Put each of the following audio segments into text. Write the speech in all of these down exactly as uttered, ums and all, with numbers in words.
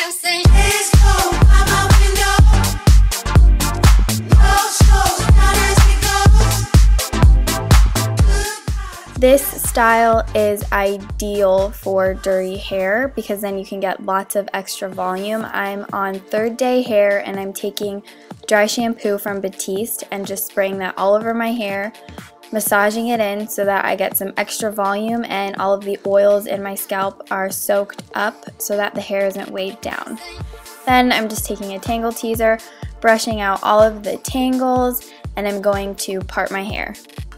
This style is ideal for dirty hair because then you can get lots of extra volume. I'm on third day hair and I'm taking dry shampoo from Batiste and just spraying that all over my hair, massaging it in so that I get some extra volume and all of the oils in my scalp are soaked up so that the hair isn't weighed down. Then I'm just taking a tangle teaser, brushing out all of the tangles, and I'm going to part my hair.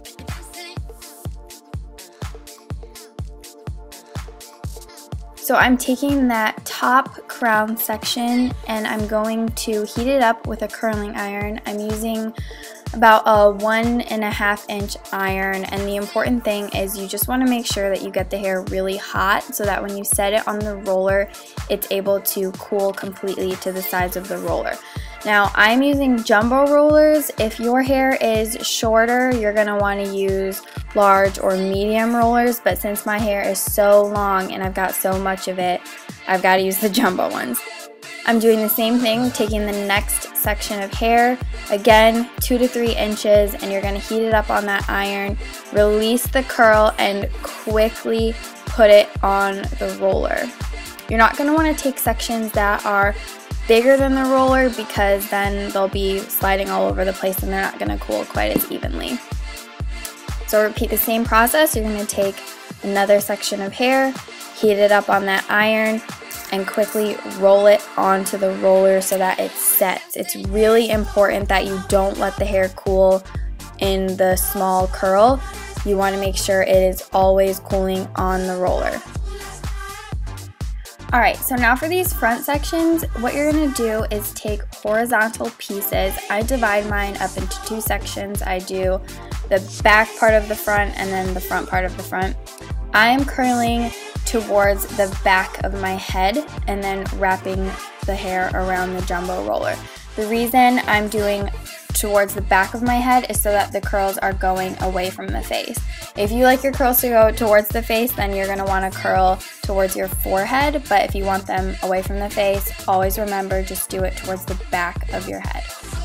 So I'm taking that top crown section and I'm going to heat it up with a curling iron. I'm using about a one and a half inch iron, and the important thing is you just want to make sure that you get the hair really hot so that when you set it on the roller it's able to cool completely to the sides of the roller. Now I'm using jumbo rollers. If your hair is shorter, you're going to want to use large or medium rollers, but since my hair is so long and I've got so much of it, I've got to use the jumbo ones. I'm doing the same thing, taking the next section of hair, again two to three inches, and you're going to heat it up on that iron, release the curl, and quickly put it on the roller. You're not going to want to take sections that are bigger than the roller because then they'll be sliding all over the place and they're not going to cool quite as evenly. So repeat the same process. You're going to take another section of hair, heat it up on that iron, and quickly roll it onto the roller so that it sets. It's really important that you don't let the hair cool in the small curl. You want to make sure it is always cooling on the roller. Alright, so now for these front sections, what you're going to do is take horizontal pieces. I divide mine up into two sections. I do the back part of the front and then the front part of the front. I am curling towards the back of my head and then wrapping the hair around the jumbo roller. The reason I'm doing towards the back of my head is so that the curls are going away from the face. If you like your curls to go towards the face, then you're going to want to curl towards your forehead, but if you want them away from the face, always remember just do it towards the back of your head.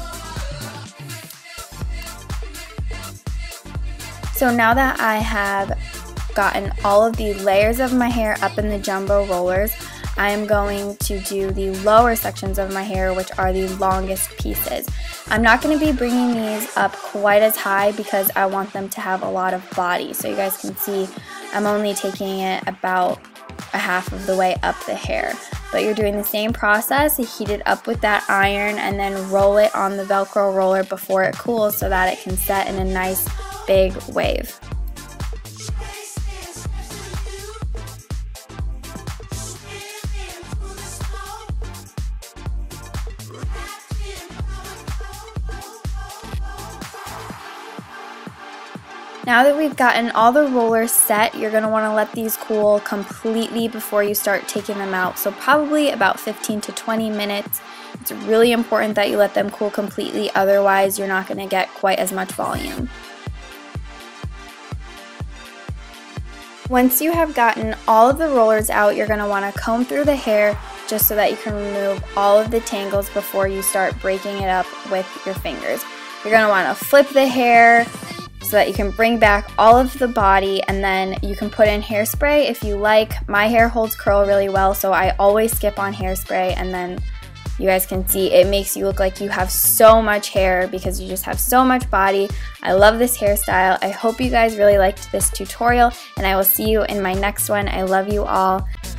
So now that I have gotten all of the layers of my hair up in the jumbo rollers, I am going to do the lower sections of my hair, which are the longest pieces. I'm not going to be bringing these up quite as high because I want them to have a lot of body. So you guys can see I'm only taking it about a half of the way up the hair. But you're doing the same process. You heat it up with that iron and then roll it on the Velcro roller before it cools so that it can set in a nice big wave. Now that we've gotten all the rollers set, you're going to want to let these cool completely before you start taking them out. So probably about fifteen to twenty minutes. It's really important that you let them cool completely, otherwise you're not going to get quite as much volume. Once you have gotten all of the rollers out, you're going to want to comb through the hair just so that you can remove all of the tangles before you start breaking it up with your fingers. You're going to want to flip the hair so that you can bring back all of the body, and then you can put in hairspray if you like. My hair holds curl really well, so I always skip on hairspray, and then you guys can see it makes you look like you have so much hair because you just have so much body. I love this hairstyle. I hope you guys really liked this tutorial, and I will see you in my next one. I love you all.